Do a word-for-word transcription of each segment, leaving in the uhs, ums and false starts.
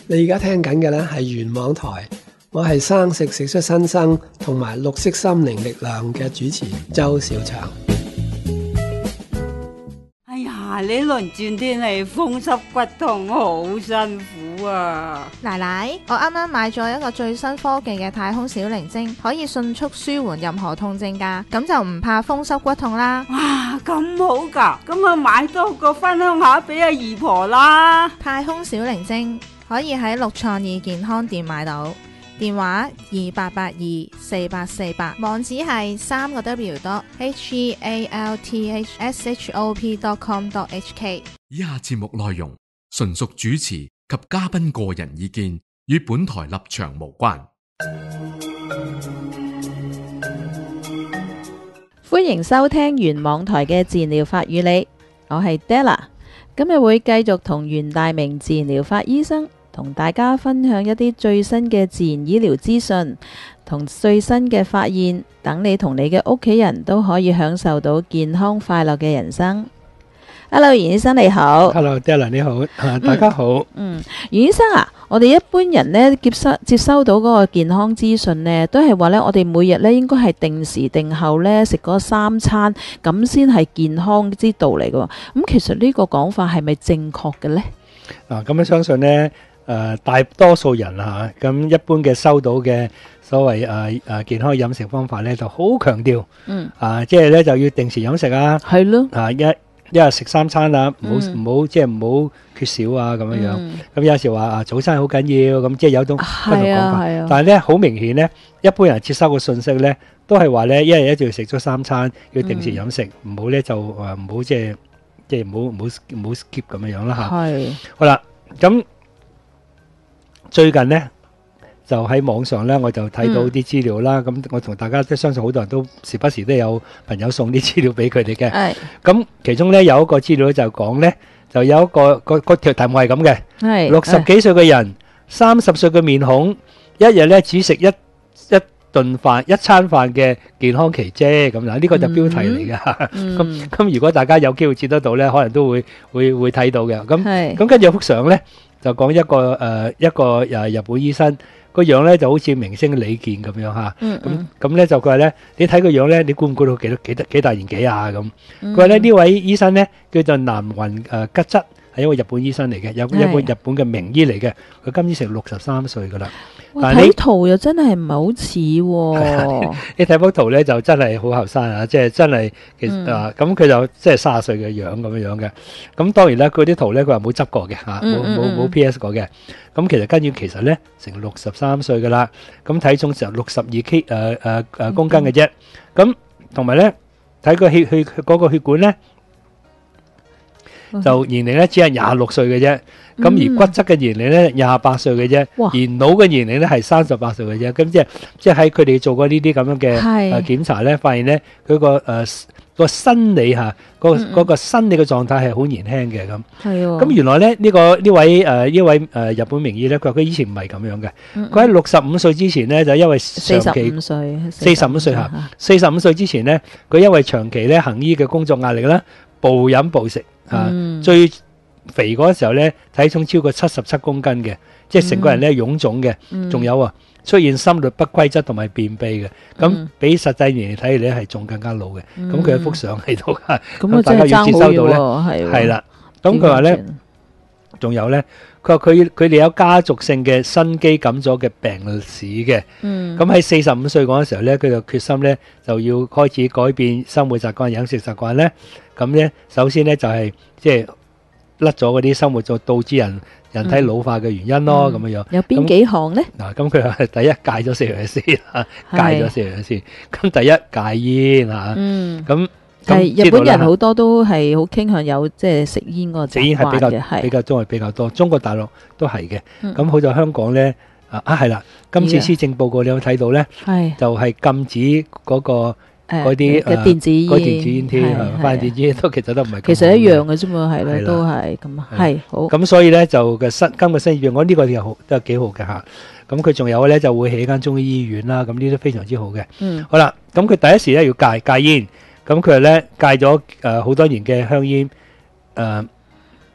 你而家聽緊嘅呢係元網台，我係生食食出新生同埋綠色心靈力量嘅主持周小祥。 哎呀，呢輪轉天氣風濕骨痛，好辛苦啊！ 奶奶，我啱啱買咗一個最新科技嘅太空小靈精，可以迅速舒緩任何痛症噶，咁就唔怕風濕骨痛啦。 哇，咁好噶，咁啊買多個分享下俾阿姨婆啦。 太空小靈精可以喺六創意健康店買到，電話二八八二四八四八，網址係三個 W dot H E A L T H S H O P dot com dot H K。 以下節目內容純屬主持及嘉賓個人意見，與本台立場無關。 歡迎收聽元網台嘅治療法與你，我係 Della， 今日會繼續同袁大明治療法醫生同大家分享一啲最新嘅自然醫療資訊同最新嘅發現，等你同你嘅屋企人都可以享受到健康快樂嘅人生。Hello， 袁醫生你好。 Hello，Della 你好，啊大家好。 嗯，袁醫生啊，我哋一般人呢接收接收到嗰個健康資訊呢，都係話呢，我哋每日呢應該係定時定候呢食嗰三餐，咁先係健康之道嚟嘅。咁其實呢個講法係咪正確嘅呢？ 啊，咁樣相信呢。誒、呃、大多數人啊，咁一般嘅收到嘅所謂誒誒健康飲食方法咧，就好強調，嗯，啊，即係咧就要定時飲食啊，係咯，啊一一日食三餐啊，唔好唔好即係唔好缺少啊咁樣樣。咁、嗯、有時話啊早餐好緊要，咁即係有種不同講法。啊啊、但係咧好明顯咧，一般人接收嘅信息咧，都係話咧一日一定要食咗三餐，要定時飲食，唔好咧就誒唔好即係即係唔好唔好唔好 skip 咁樣樣啦嚇。係，好啦，咁。最近呢，就喺網上呢，我就睇到啲資料啦。咁、嗯、我同大家即係相信好多人都時不時都有朋友送啲資料俾佢哋嘅。係。咁其中呢，有一個資料就講呢，就有一個個個條題目係咁嘅。係。六十幾歲嘅人，三十歲嘅面孔，一日呢只食一一頓飯一餐飯嘅健康奇蹟咁嗱，呢個就標題嚟嘅。咁咁、嗯、如果大家有機會接得到呢，可能都會會會睇到嘅。咁咁跟住幅相呢。就講一個誒、呃、一個誒日本醫生個樣咧就好似明星李健咁樣嚇，咁咁咧就佢話咧，你睇個樣咧，你估唔估到幾多幾多幾大年紀啊咁？佢話咧呢位醫生咧叫做南雲誒吉則，係一位日本醫生嚟嘅，有一個日本嘅名醫嚟嘅，佢今年成六十三歲噶啦。 但係睇圖又真係唔係好似喎， 你睇幅圖咧就真係好後生啊！即係真係其實啊，咁佢就即係三十歲嘅樣咁樣樣嘅。咁當然啦，佢啲圖咧佢話冇執過嘅嚇，冇冇冇 P S 過嘅。咁其實跟住其實咧成六十三歲噶啦，咁體重成六十二 K 誒誒誒公斤嘅啫。咁同埋咧睇個血血嗰個血管咧，就年齡咧只係廿六歲嘅啫。咁而骨質嘅年齡咧廿八歲嘅啫，而腦嘅年齡咧係三十八歲嘅啫。咁即係即係喺佢哋做過呢啲咁樣嘅誒檢查咧，發現咧佢個誒個生理嚇個嗰個生理嘅狀態係好年輕嘅咁。係喎。咁原來咧呢個呢位誒呢位誒日本名醫咧，佢話佢以前唔係咁樣嘅。佢喺六十五歲之前咧就因為長期四十五歲四十五歲嚇四十五歲之前咧，佢因為長期咧行醫嘅工作壓力啦，暴飲暴食嚇最。肥嗰時候咧，體重超過七十七公斤嘅，即係成個人咧臃腫嘅，仲、嗯、有啊出現心律不規則同埋便秘嘅，咁、嗯、比實際年嚟睇咧係仲更加老嘅。咁佢有幅相喺度啊，咁、嗯、大家要接收到咧，係啦。咁佢話咧，仲有咧，佢話佢佢哋有家族性嘅心肌梗阻嘅病史嘅。咁喺四十五歲嗰陣時候咧，佢就決心咧就要開始改變生活習慣、飲食習慣咧。咁咧，首先咧就係、是、即係。甩咗嗰啲生活就導致人人體老化嘅原因咯，咁樣樣。 有邊幾項咧？ 嗱，咁佢係第一戒咗四樣先，戒咗四樣先。咁第一戒煙嚇，嗯，咁係日本人好多都係好傾向有即係食煙嗰個習慣嘅，食煙係比較比較都係比較多。中國大陸都係嘅。咁好在香港咧，啊啊係啦，今次施政報告你有睇到咧？係就係禁止嗰個。嗰啲誒電子煙，嗰電子煙添，反正電子煙都其實都唔係。 其實一樣嘅啫嘛，係咯，都係咁啊，係好。 咁所以咧就嘅新今個新月，我呢個又好都係幾好嘅嚇。咁佢仲有咧就會起間中醫醫院啦，咁呢啲非常之好嘅。嗯，好啦，咁佢第一時咧要戒戒煙，咁佢咧戒咗誒好多年嘅香煙，誒即係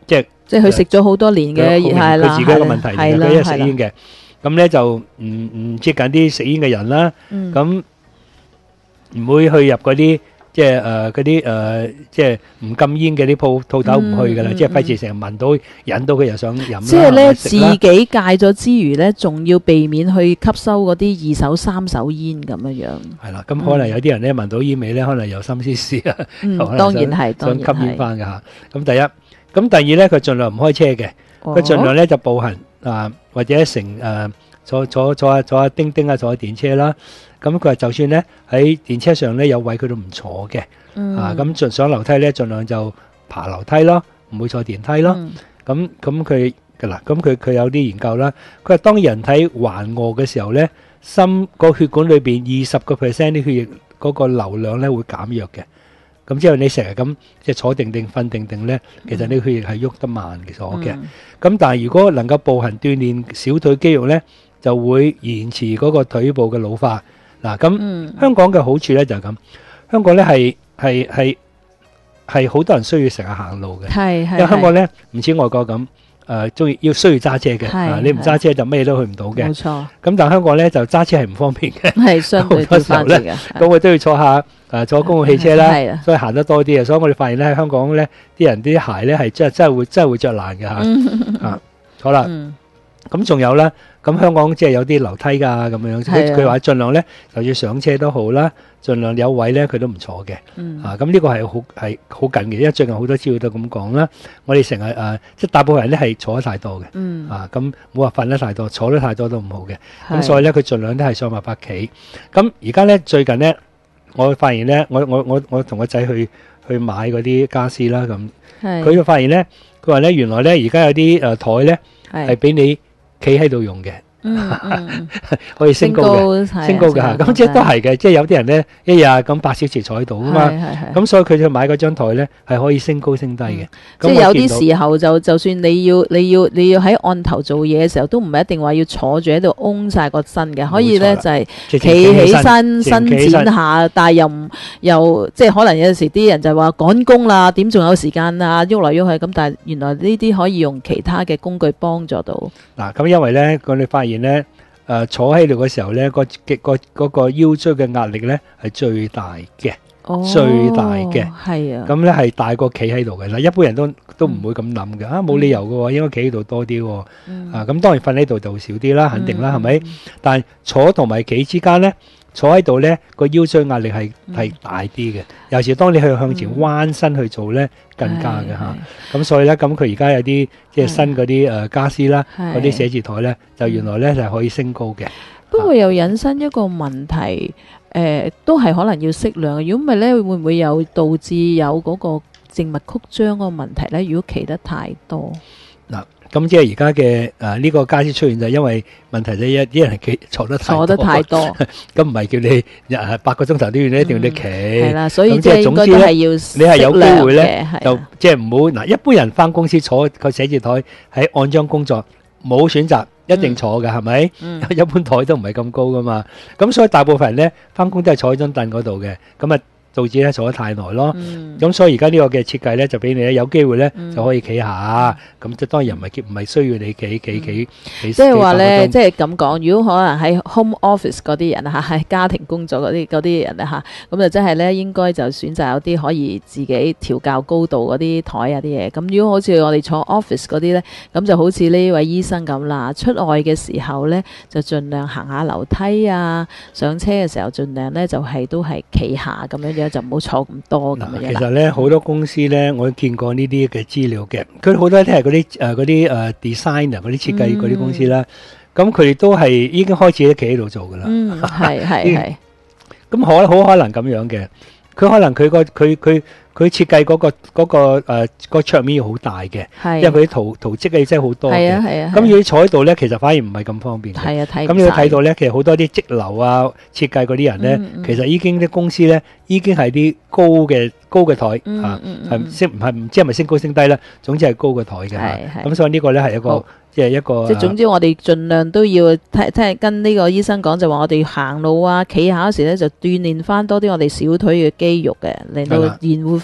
即係佢食咗好多年嘅，係啦， 佢自己一個問題嚟嘅， 係啦佢一食煙嘅，咁咧就唔唔接近啲食煙嘅人啦，咁唔會去入嗰啲。即係誒嗰啲誒，即係唔禁煙嘅啲鋪鋪頭唔去噶啦，即係費事成日聞到引到佢又想飲啦。 即係咧自己戒咗之餘咧，仲要避免去吸收嗰啲二手、三手煙咁樣樣。係啦，咁可能有啲人咧聞到煙味咧，可能有心思思啊， 當然係想吸煙翻㗎嚇。咁第一，咁第二咧，佢盡量唔開車嘅，佢盡量咧就步行啊，或者乘誒坐坐坐下坐下叮叮啊，坐下電車啦。咁佢話就算咧喺電車上咧有位佢都唔坐嘅，嗯、啊咁盡上樓梯咧盡量就爬樓梯咯，唔會坐電梯咯。咁咁佢嗱咁佢佢有啲研究啦，佢話當人體環餓嘅時候咧，心個血管裏邊二十個 percent 啲血液嗰個流量咧會減弱嘅。咁之後你成日咁即係坐定定瞓定定咧，其實你血液係喐得慢咗嘅。咁、嗯、但係如果能夠步行鍛鍊小腿肌肉咧，就會延遲嗰個腿部嘅老化。嗱咁，嗯、香港嘅好處咧就係咁，香港咧係係係係好多人需要成日行路嘅，係係因為香港咧唔似外國咁，誒中意要需要揸車嘅，啊你唔揸車就咩都去唔到嘅，冇錯。咁但係香港咧就揸車係唔方便嘅，係相對啲方便嘅。咁我都要坐下誒坐公共汽車啦，所以行得多啲啊。所以我哋發現咧喺香港咧啲人啲鞋咧係真係真係會真係會著爛嘅嚇。啊，好啦，咁仲有咧。咁香港即係有啲樓梯㗎咁樣，佢佢話盡量咧，就要上車都好啦，盡量有位咧佢都唔坐嘅。嗯、啊，咁呢個係好係好緊嘅，因為最近好多資料都咁講啦。我哋成日誒，即係大部分人咧係坐得太多嘅。嗯、啊，咁冇話瞓得太多，坐得太多都唔好嘅。咁所以咧，佢盡量都係想辦法企。咁而家咧最近咧，我發現咧，我我我我同個仔去去買嗰啲家私啦，咁佢就發現咧，佢話咧原來咧而家有啲誒台咧係俾你企喺度用嘅，嗯嗯、可以升高嘅，升高嘅嚇。咁即係都係嘅，即係有啲人咧一日咁八小時坐喺度啊嘛。咁所以佢就買嗰張台咧係可以升高升低嘅。嗯、即係有啲時候就就算你要你要你要喺案頭做嘢嘅時候，都唔係一定話要坐住喺度嗡曬個身嘅，可以咧就係企起身伸展下，但係又唔又即係可能有陣時啲人就話趕工啦，點仲有時間啊喐嚟喐去咁，但係原來呢啲可以用其他嘅工具幫助到。嗱咁因為咧，我哋發現咧，誒、呃、坐喺度嘅時候咧，個極個嗰個腰椎嘅壓力咧係最大嘅，哦、最大嘅，係啊，咁咧係大過企喺度嘅。嗱，一般人都都唔會咁諗嘅，啊冇理由嘅喎，應該企喺度多啲喎，嗯、啊咁當然瞓喺度就少啲啦，肯定啦，係咪、嗯？但係坐同埋企之間咧。坐喺度咧，個腰椎壓力係係大啲嘅。尤其是當你去向前彎身去做咧，更加嘅嚇。咁所以咧，咁佢而家有啲即係新嗰啲誒傢俬啦，嗰啲寫字台咧，就原來咧就係可以升高嘅。不過又引申一個問題，誒都係可能要適量嘅。如果唔係咧，會唔會有導致有嗰個靜脈曲張個問題咧？如果企得太多嗱。咁即係而家嘅誒呢個家私出現就係因為問題就一啲人企坐得太多，坐得太多，咁唔係叫你誒八個鐘頭都要你一定要你企，係啦，所以即係總之咧，你係有機會咧，就即係唔好嗱。一般人返公司坐個寫字台喺按章工作，冇選擇一定坐嘅係咪？一般台都唔係咁高噶嘛，咁所以大部分人咧返工都係坐喺張凳嗰度嘅，咁啊。導致咧坐得太耐咯，咁、嗯、所以而家呢個嘅設計咧就俾你咧有機會咧、嗯、就可以企下，咁即係當然唔係唔係需要你企企企企。即係話咧，即係咁講，如果可能喺 home office 嗰啲人嚇，喺家庭工作嗰啲嗰啲人咧嚇，咁就真係咧應該就選擇有啲可以自己調校高度嗰啲台啊啲嘢。咁如果好似我哋坐 office 嗰啲咧，咁就好似呢位醫生咁啦，出外嘅時候咧就盡量行下樓梯啊，上車嘅時候盡量咧就係、是、都係企下咁樣樣。就唔好坐咁多咁樣。其實咧，好多公司咧，我都見過呢啲嘅資料嘅。佢好多都係嗰啲誒嗰啲誒 designer 嗰啲設計嗰啲公司啦。咁佢哋都係已經開始企喺度做噶啦。嗯，係係係。咁可好可能咁樣嘅。佢可能佢個佢佢佢設計嗰個嗰個誒個桌面要好大嘅，因為佢啲圖圖蹟嘅真係好多嘅。係啊係啊。咁如果坐喺度咧，其實反而唔係咁方便。係啊，睇唔晒。咁你睇到咧，其實好多啲則樓啊設計嗰啲人咧，其實已經啲公司咧已經係啲高嘅高嘅台嚇，係升唔係唔知係咪升高升低啦，總之係高嘅台嘅。係係。咁所以呢個咧係一個。即係一個，即係總之我哋盡量都要聽聽跟呢個醫生講，就話我哋行路啊、企下嗰時咧，就鍛鍊翻多啲我哋小腿嘅肌肉嘅，令到延緩翻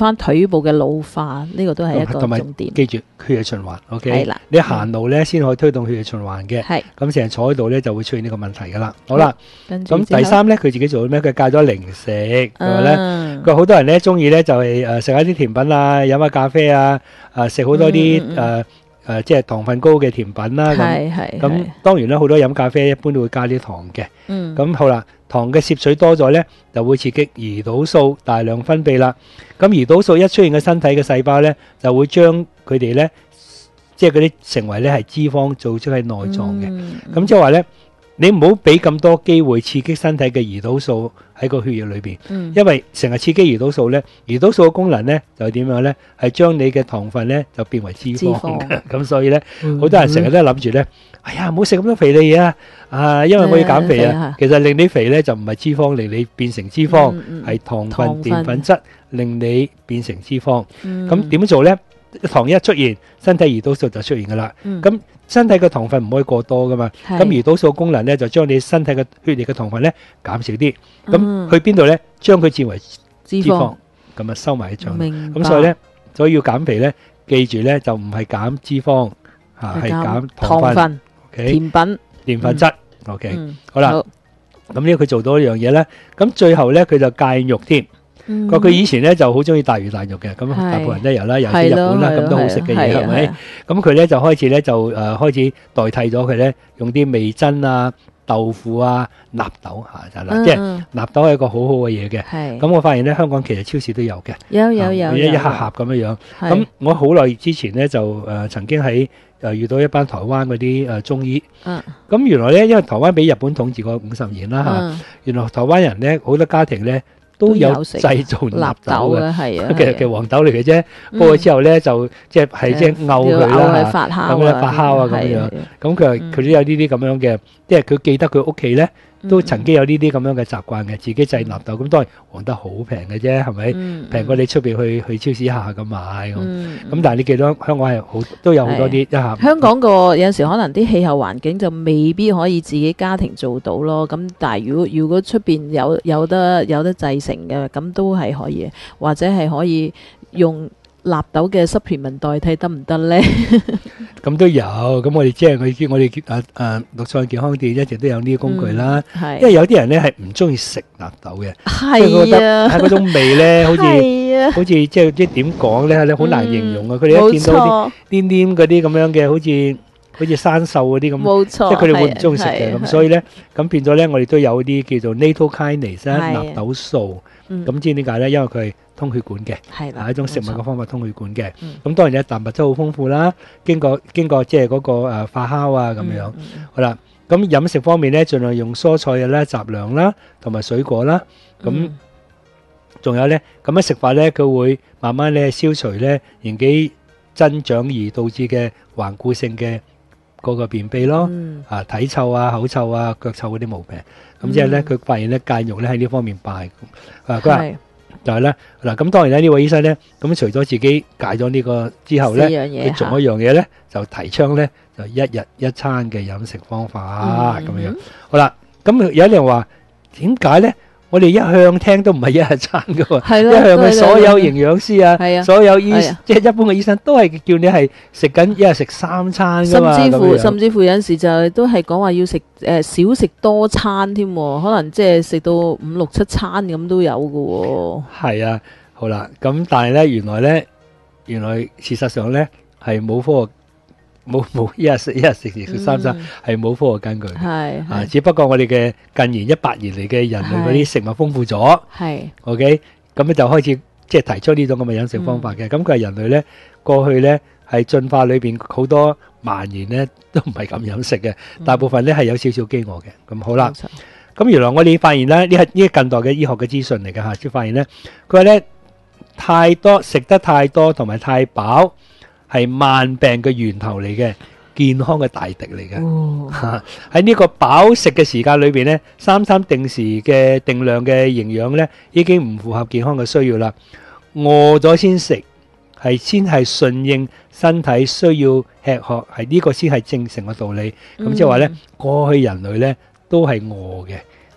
翻腿部嘅老化，呢個都係一個同埋重點。 記住血液循環 ，OK， 係啦你行路咧先可以推動血液循環嘅。 係咁成日坐喺度咧就會出現呢個問題噶啦。好啦， 跟住之後咁第三咧佢自己做咩？佢戒咗零食，佢話咧， 嗯佢話好多人咧中意咧就係誒食下啲甜品啊，飲下咖啡啊，誒食好多啲嗯嗯誒誒即係糖分高嘅甜品啦。咁係係咁係當然啦，好多飲咖啡一般都會加啲糖嘅。 嗯咁好啦，糖嘅攝取多咗咧，就會刺激胰島素大量分泌啦。咁胰島素一出現嘅身體嘅細胞咧，就會將佢哋咧，即係嗰啲成為咧係脂肪做出喺內臟嘅。 嗯咁即係話咧，你唔好俾咁多機會刺激身體嘅胰島素喺個血液裏邊， 嗯因為成日刺激胰島素咧，胰島素嘅功能咧就係點樣咧？係將你嘅糖分咧就變為脂肪脂肪嘅。咁所以咧，好多人成日都係諗住咧，哎呀唔好食咁多肥膩嘢啊！啊，因為我要減肥係啊啊。其實令你肥咧就唔係脂肪令你變成脂肪， 嗯嗯係糖分、 糖分澱粉質令你變成脂肪。 嗯咁點樣做咧？糖一出現，身體胰島素就出現噶啦。 嗯咁身體嘅糖分唔可以過多噶嘛。 係咁胰島素功能咧就將你身體嘅血液嘅糖分咧減少啲。咁嗯去邊度咧？將佢轉為脂脂肪，咁啊收埋喺腸。 明白咁所以咧，所以要減肥咧，記住咧就唔係減脂肪嚇，係減糖分。 糖分、 OK， 甜品。 澱粉質。OK， 嗯好啦，咁呢個佢做到一樣嘢咧。咁最後咧佢就戒肉添。 嗯佢佢以前咧就好中意大魚大肉嘅，咁係大部分人都有啦，尤其係日本啦， 咯係咯咁都好食嘅嘢係啊係咪係啊？ 咁佢咧就開始咧就誒開始代替咗佢咧，用啲味噌啊、豆腐啊、納豆嚇，就係啦，即係嗯納豆係一個好好嘅嘢嘅。 係咁我發現咧，香港其實超市都有嘅， 有有有啊一一有盒盒咁樣樣。 係咁我好耐之前咧就誒曾經喺誒遇到一班台灣嗰啲誒中醫。 嗯咁原來咧，因為台灣俾日本統治過五十年啦嚇， 嗯原來台灣人咧好多家庭咧都有都有食製造納納豆嘅。 豆嘅係啊， 其實其實黃豆嚟嘅啫， 嗯煲咗之後咧就即係係即係漚佢要漚啦嚇， 佢發酵咁樣發酵啊咁樣係啊咁佢嗯佢都有呢啲咁樣嘅，即係佢記得佢屋企咧都曾經有呢啲咁樣嘅習慣嘅，自己製納豆，咁當然黃豆好平嘅啫，係咪？ 嗯平過你出邊去去超市一下咁買咁。 嗯咁但係你記得香港係好都有好多啲一下香港個有陣時可能啲氣候環境就未必可以自己家庭做到咯。咁但係如果如果出邊有有得有得製成嘅，咁都係可以，或者係可以用納豆嘅 supplement 代替得唔得呢？ 咁都有，咁我哋即係我哋我哋誒誒綠菜健康店一直都有呢啲工具啦。 係因為有啲人咧係唔中意食納豆嘅，即係佢覺係得係啊， 嗰種味咧，好似係啊， 好似即係即係點講咧，你好難形容啊！佢哋冇一見到啲錯黏黏嗰啲咁樣嘅，好似好似生鏽嗰啲咁， 冇錯， 即係佢哋會唔中意食嘅。 係咁所以咧，咁變咗咧，我哋都有啲叫做 nattokinase 啦， 係納豆素。 嗯咁知點解咧？因為佢係通血管嘅。 係啦， 係一種食物冇錯嘅方法通血管嘅， 嗯咁當然咧蛋白質好豐富啦，經過經過即係嗰個誒發酵啊咁樣， 嗯嗯好啦，咁飲食方面咧，盡量用蔬菜嘅咧雜糧啦，同埋水果啦，咁嗯仲有咧咁樣食法咧，佢會慢慢咧消除咧年紀增長而導致嘅頑固性嘅嗰個便秘咯， 嗯啊體臭啊、口臭啊、腳臭嗰啲毛病，咁即係咧嗯佢發現咧戒肉咧喺呢方面敗，啊佢話。 係就係咧嗱，咁當然咧呢位醫生咧，咁除咗自己戒咗呢個之後咧， 四樣嘢佢仲有一樣嘢咧，就提倡咧就一日一餐嘅飲食方法咁樣。好啦，咁有啲人話點解咧？我哋一向聽都唔係一日餐噶喎， 係咯一向嘅都係所有營養師啊， 係啊所有醫係啊即係一般嘅醫生都係叫你係食緊一日食三餐噶甚嘛， 至乎咁樣甚至乎有陣時就都係講話要食誒少食多餐添喎，可能即係食到五六七餐咁都有嘅喎。 係啊，好啦，咁但係咧，原來咧，原來事實上咧係冇科學，冇冇一日食一日食食食三餐，係冇科學根據嘅。 係啊， 係只不過我哋嘅近年一百年嚟嘅人類嗰啲食物豐富咗係 ，OK，咁咧就開始即係提出呢種咁嘅飲食方法嘅。咁佢係人類咧過去咧係進化裏邊好多萬年咧都唔係咁飲食嘅，大部分咧係有少少飢餓嘅。咁好啦。 冇錯咁原來我哋發現咧，呢係呢係近代嘅醫學嘅資訊嚟嘅嚇，先發現咧，佢話咧太多食得太多同埋太飽係萬病嘅源頭嚟嘅，健康嘅大敵嚟嘅。 哦嚇喺呢個飽食嘅時間裏邊咧，三餐定時嘅定量嘅營養咧，已經唔符合健康嘅需要啦。餓咗先食係先係順應身體需要吃喝，係呢個先係正常嘅道理。咁即係話咧，過去人類咧。都係餓嘅，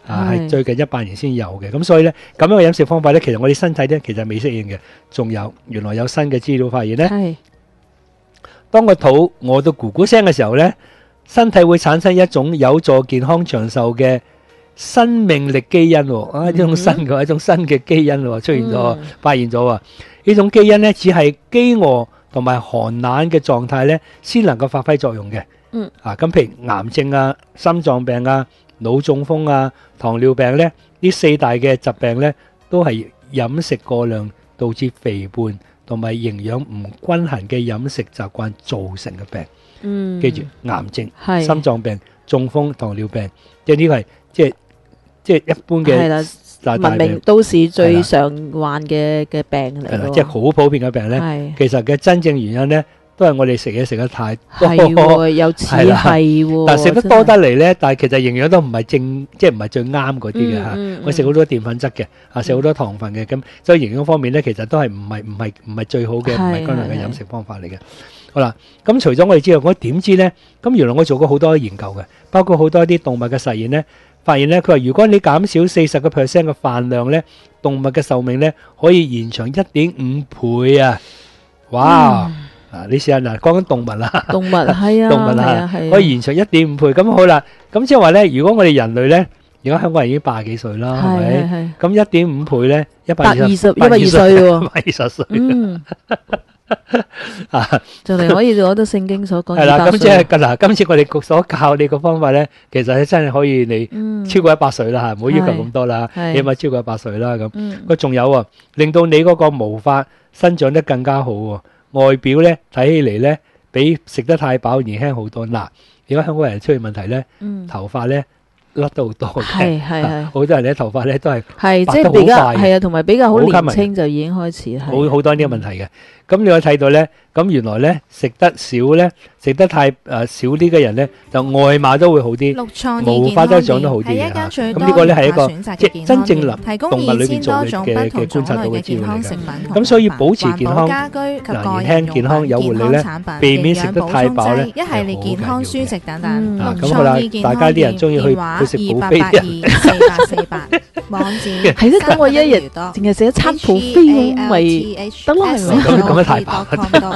啊，係最近一百年先有嘅。咁所以咧，咁樣嘅飲食方法咧，其實我哋身體咧其實未適應嘅。仲有原來有新嘅資料發現咧， 係當個肚餓到咕咕聲嘅時候咧，身體會產生一種有助健康長壽嘅生命力基因喎。啊，呢種新嘅一種新嘅基因喎出現咗，發現咗喎。呢種基因咧只係飢餓同埋寒冷嘅狀態咧，先能夠發揮作用嘅。 嗯。 啊，咁譬如癌症啊、心臟病啊、腦中風啊、糖尿病咧，呢四大嘅疾病咧，都係飲食過量導致肥胖同埋營養唔均衡嘅飲食習慣造成嘅病。 嗯。 記住，癌症、 係心臟病、中風、糖尿病，即係呢個係即係即係一般嘅係啦， 大大病文明。都市最常患嘅嘅病嚟係啦， 咯。 即係好普遍嘅病咧。 係其實嘅真正原因咧，都係我哋食嘢食得太多。 係喎，又似係啦係喎。 但係食得多得嚟咧，但係其實營養都唔係正，即係唔係最啱嗰啲嘅嚇。 嗯嗯我食好多澱粉質嘅，啊食好多糖分嘅，咁所以營養方面咧，其實都係唔係唔係唔係最好嘅，唔係均衡嘅飲食方法嚟嘅。好啦，咁除咗我哋之外，我點知咧？咁原來我做過好多研究嘅，包括好多啲動物嘅實驗咧，發現咧，佢話如果你減少四十個 percent 嘅飯量咧，動物嘅壽命咧可以延長一點五倍啊！哇！啊，你試下嗱，講緊動物啦， 動物係啊， 動物係啊啊， 係啊可以延長一點五倍。咁好啦，咁即係話咧，如果我哋人類咧，而家香港人已經八十幾歲啦，係係係咪？ 係咁一點五倍咧，一百百二十二十一百二歲喎一百二十歲嗯， 啊！ 就嚟可以攞到聖經所講係啦， 二百咁即係歲。 嗱，今次我哋所教你個方法咧，其實真係可以你嗯超過一百歲啦嚇，唔好要求係咁多啦， 係起碼超過一百歲啦咁。 嗯佢仲有啊，令到你嗰個毛髮生長得更加好喎，外表咧睇起嚟咧比食得太飽年輕好多。嗱，而家香港人出現問題咧， 嗯頭髮咧甩得好多嘅， 係係係好多人咧頭髮咧都係係白得即係比較好快嘅係啊，同埋比較好好吸引年青就已經開始係好好多呢個問題嘅。咁你可以睇到咧，咁原來咧食得少咧，食得太誒少啲嘅人咧，就外貌都會好啲。 綠創毛意健康髮都長得好啲店係嘅嚇一間最咁呢個咧係一個多元化選擇即係嘅健康真正立店提供動物二千裏邊做嘅多種不嘅同種觀察到嘅類嘅健資料嚟嘅康食品同咁所以保持環健康保家居及嗱個年輕人健康有活用品力咧健康產品避免食得太飽咧營養補充劑一系列健康書籍等等。 嗯啊綠咁好啦創意健康大家啲人鍾意去電話去食二八 buffet 八二四八四八，網址係咯，等我一日淨係食一餐 buffet 咁咪得咯，係咪？ 咁咁樣太飽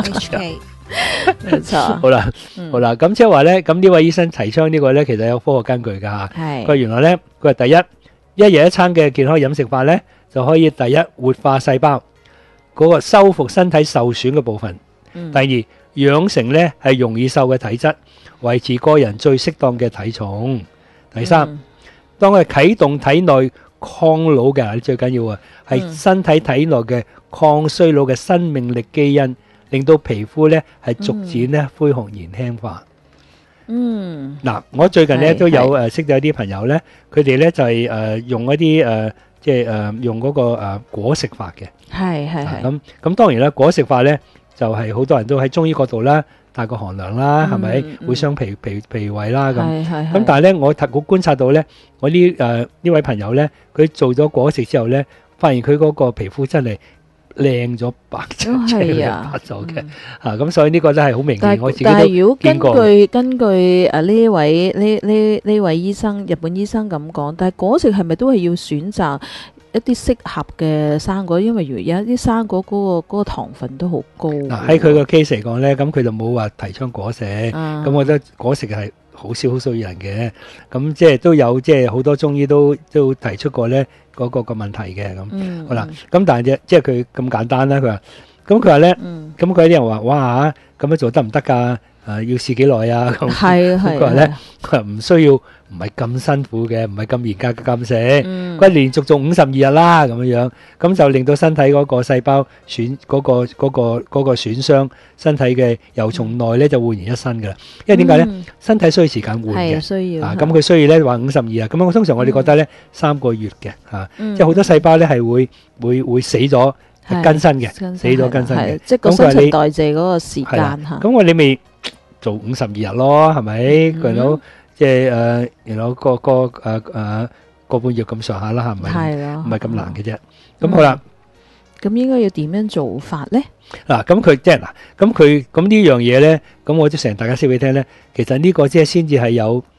冇錯， 好啦， 嗯好啦，咁即係話咧，咁呢位醫生提倡呢個咧，其實有科學根據㗎嚇。佢話係原來咧，佢話第一，一日一餐嘅健康飲食法咧，就可以第一活化細胞，嗰個修復身體受損嘅部分； 嗯第二，養成咧係容易瘦嘅體質，維持個人最適當嘅體重；第三， 嗯當佢啟動體內抗老嘅，最緊要啊，係嗯身體體內嘅抗衰老嘅生命力基因，令到皮膚咧係逐漸咧恢復年輕化。 嗯嗱，我最近咧係都有係誒識到一啲朋友咧，佢哋咧就係誒用一啲誒即係誒用嗰個誒果食法嘅。 係係係啊咁咁當然啦，果食法咧就係好多人都喺中醫角度啦，大過寒涼啦，係咪嗯嗯會傷脾脾脾胃啦咁。 係係咁但係咧，我睇我觀察到咧，我呢誒呢位朋友咧，佢做咗果食之後咧，發現佢嗰個皮膚真係靚咗白咗， 哦即係係啊白咗嘅嗯嚇。咁所以呢個都係好明但顯，我自己但都係如果根見過。 據根據誒呢位呢呢呢位醫生日本醫生咁講，但係果食係咪都係要選擇一啲適合嘅生果？因為如有一啲生果嗰個嗰個糖分都好高喎。 嗱喺佢個 case 嚟講咧，咁佢就冇話提倡果食， 啊咁我覺得果食係好少好少人嘅，咁即係都有即係好多中醫都都提出過咧嗰個個問題嘅咁。 嗯好啦，咁但係啫，即係佢咁簡單啦。佢話，咁佢話咧， 嗯咁佢有啲人話，哇咁樣做得唔得㗎？誒要試幾耐啊？咁係啊係啊咁佢話咧，佢話唔需要，唔係咁辛苦嘅，唔係咁嚴格嘅禁食。 嗯佢話連續做五十二日啦，咁樣樣，咁就令到身體嗰個細胞損嗰、個嗰、個嗰、個損傷，身體嘅由從內咧就煥然一新㗎啦。因為點解咧？ 嗯身體需要時間換係啊嘅。 需要啊，咁佢需要咧話五十二日，咁我通常我哋覺得咧三個月嘅嚇， 嗯即係好多細胞咧係會會會死咗係更新嘅， 更死咗更新嘅係。即係個咁佢話你新陳代謝嗰個時係啦間嚇。 咁我你咪做五十二日咯，係咪？佢佬即係誒，然後個個誒誒個半月咁上下啦，係咪？ 係咯， 唔係咁難嘅啫。咁好啦， 咁應該要點樣做法咧？ 嗱，咁佢即係嗱，咁佢咁呢樣嘢咧，咁我即係成日大家先俾你聽咧，其實呢個即係先至係有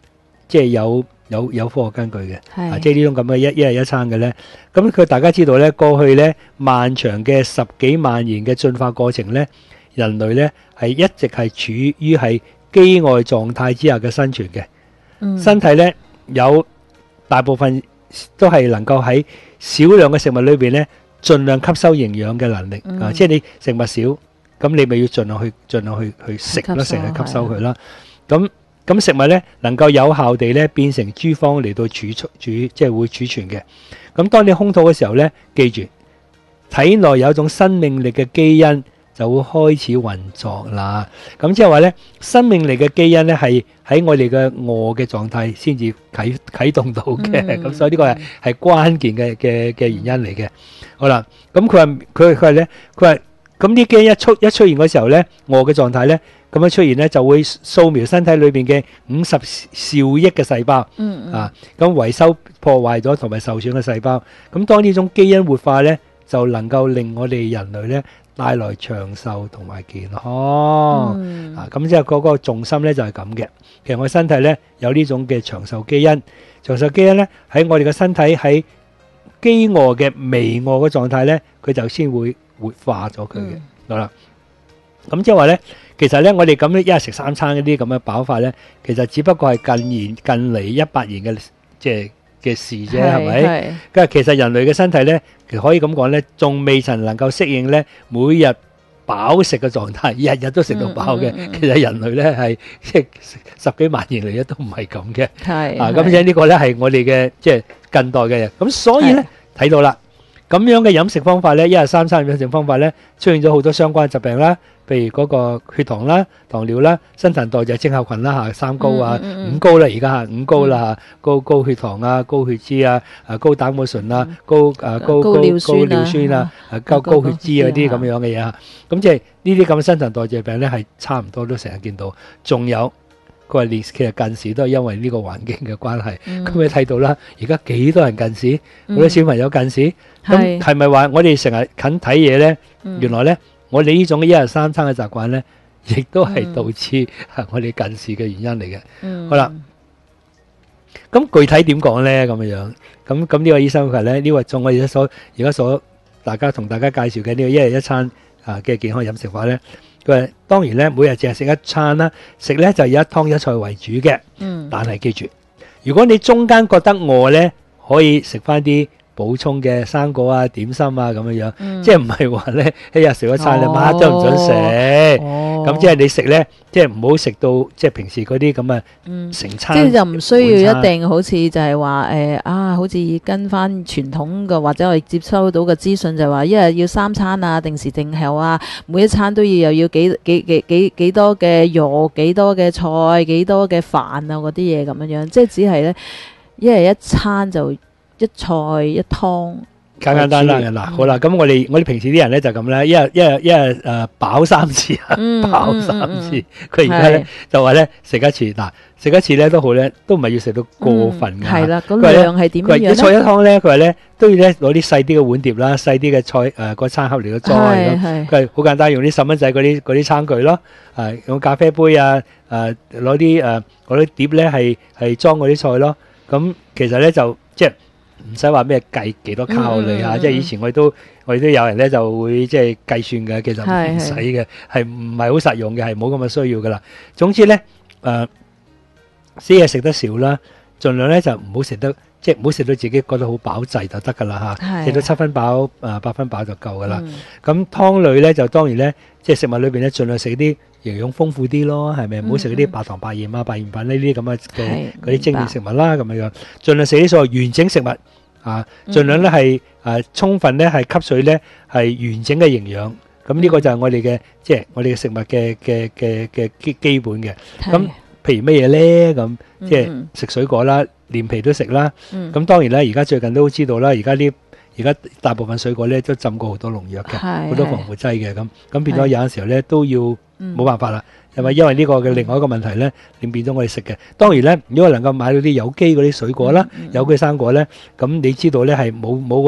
即係有有有科學根據嘅， 係啊，即係呢種咁嘅一一日一餐嘅咧。咁佢大家知道咧，過去咧漫長嘅十幾萬年嘅進化過程咧，人類咧係一直係處於係飢餓狀態之下嘅生存嘅， 嗯身體咧有大部分都係能夠喺少量嘅食物裏邊咧，盡量吸收營養嘅能力、 嗯啊！即係你食物少，咁你咪要盡量去盡量去去食啦， 吸收成日吸收佢啦。咁咁食物咧能夠有效地咧變成脂肪嚟到儲儲儲，即係會儲存嘅。咁當你空肚嘅時候咧，記住體內有一種生命力嘅基因就會開始運作啦。咁即係話咧，生命力嘅基因咧係喺我哋嘅餓嘅狀態先至啟啟動到嘅。咁、 嗯、 所以呢個係係關鍵嘅嘅嘅原因嚟嘅。好啦，咁佢話佢佢話咧，佢話咁啲基因一出一出現嗰時候咧，餓嘅狀態咧，咁樣出現咧就會掃描身體裏邊嘅五十兆億嘅細胞， 嗯嗯啊，咁維修破壞咗同埋受損嘅細胞。咁當呢種基因活化咧，就能夠令我哋人類咧帶來長壽同埋健康。 嗯啊，咁即係嗰個重心咧就係咁嘅。其實我身體咧有呢種嘅長壽基因，長壽基因咧喺我哋嘅身體喺飢餓嘅微餓嘅狀態咧，佢就先會活化咗佢嘅。好啦，咁即係話咧，其實咧我哋咁樣一日食三餐嗰啲咁嘅飽法咧，其實只不過係近年近嚟一百年嘅即係嘅事啫，係咪？ 係咁啊，其實人類嘅身體咧，其實可以咁講咧，仲未曾能夠適應咧每日飽食嘅狀態，日日都食到飽嘅。 嗯嗯嗯其實人類咧係即係十幾萬年嚟咧都唔係咁嘅。 係啊，咁即係呢個咧係我哋嘅即係近代嘅人。咁所以咧睇到啦，咁樣嘅飲食方法咧，一日三餐嘅飲食方法咧，出現咗好多相關疾病啦，譬如嗰個血糖啦、糖尿啦、新陳代謝症候群啦嚇，三高啊、 嗯嗯嗯五高啦，而家嚇五高啦嚇，高高血糖啊、高血脂啊、啊高膽固醇啊、高啊高高高尿酸啊高尿酸啊、啊高高血脂啊啲咁樣嘅嘢嚇，咁即係呢啲咁嘅新陳代謝病咧係差唔多都成日見到，仲有。佢話連其實近視都係因為呢個環境嘅關係，咁你睇到啦，而家幾多人近視，好多小朋友近視，咁係咪話我哋成日近睇嘢咧？原來咧，我哋呢種一日三餐嘅習慣咧，亦都係導致我哋近視嘅原因嚟嘅。好啦，咁具體點講咧？咁樣樣，咁咁呢個醫生佢話咧，呢個仲我哋所而家所大家同大家介紹嘅呢個一日一餐啊嘅健康飲食法咧。佢話當然咧，每日淨係食一餐啦，食咧就以一湯一菜為主嘅。嗯，但係記住，如果你中間覺得餓咧，可以食翻啲補充嘅生果啊、點心啊咁樣樣。嗯、即係唔係話咧一日食一餐你乜都唔準食。哦，咁即係你食咧，即係唔好食到即係平時嗰啲咁啊成餐。 即係就唔需要一定好似就係話誒啊，好似跟翻傳統嘅或者我哋接收到嘅資訊就係話一日要三餐啊，定時定候啊，每一餐都要又要幾幾幾幾幾多嘅肉，幾多嘅菜，幾多嘅飯啊嗰啲嘢咁樣樣，即係只係咧一日一餐就一菜一湯。 簡簡單單嘅嗱，好啦，咁我哋我哋平時啲人咧就咁咧，一日一日一日誒飽三次啊，飽三次。佢而家咧就話咧食一次，嗱食一次咧都好咧，都唔係要食到過分嘅。係啦， 咁量係點樣咧？ 一菜一湯咧，佢話咧都要咧攞啲細啲嘅碗碟啦，細啲嘅菜誒個餐盒嚟到裝咁。佢係好簡單，用啲細蚊仔嗰啲嗰啲餐具咯，誒用咖啡杯啊，誒攞啲誒嗰啲碟咧係係裝嗰啲菜咯。咁其實咧就即係。唔使話咩計幾多卡路里啊！即係以前我哋都我哋都有人咧就會即係計算嘅，其實唔使嘅，係唔係好實用嘅，係冇咁嘅需要噶啦。總之咧，誒，啲嘢食得少啦，盡量咧就唔好食得，即係唔好食到自己覺得好飽滯就得噶啦嚇。食到七分飽誒八分飽就夠噶啦。咁湯類咧就當然咧，即係食物裏邊咧盡量食啲營養豐富啲咯，係咪？唔好食嗰啲白糖、白鹽啊、白鹽粉呢啲咁嘅嘅嗰啲精緻食物啦，咁樣樣。盡量食啲所謂完整食物啊，盡量咧係誒充分咧係吸取咧係完整嘅營養。咁呢個就係我哋嘅即係我哋嘅食物嘅嘅嘅嘅基基本嘅。咁譬如乜嘢咧？咁即係食水果啦，連皮都食啦。咁當然啦，而家最近都知道啦，而家啲而家大部分水果咧都浸過好多農藥嘅，好多防腐劑嘅。咁咁變咗有陣時候咧都要冇辦法啦。係咪因為呢個嘅另外一個問題咧，令變咗我哋食嘅？當然咧，如果能夠買到啲有機嗰啲水果啦，有機生果咧，咁你知道咧係冇冇嗰啲